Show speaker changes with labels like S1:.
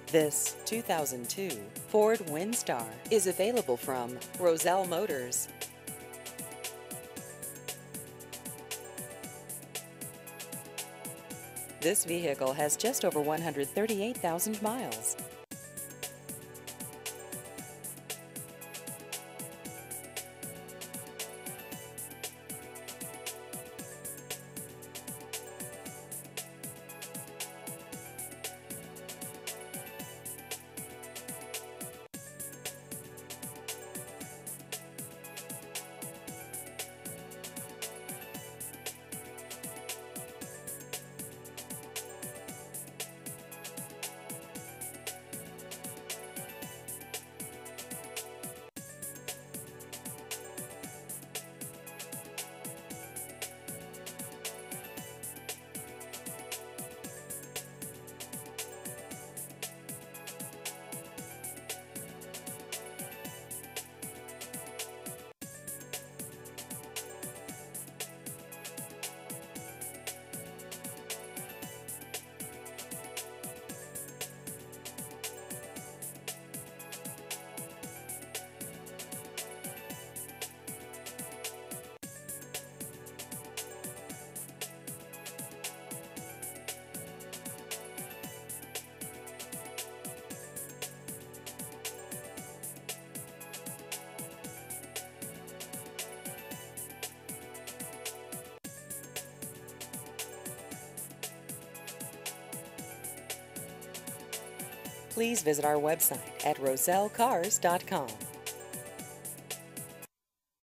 S1: This 2002 Ford Windstar is available from Roselle Motors. This vehicle has just over 138,000 miles. Please visit our website at rosellcars.com.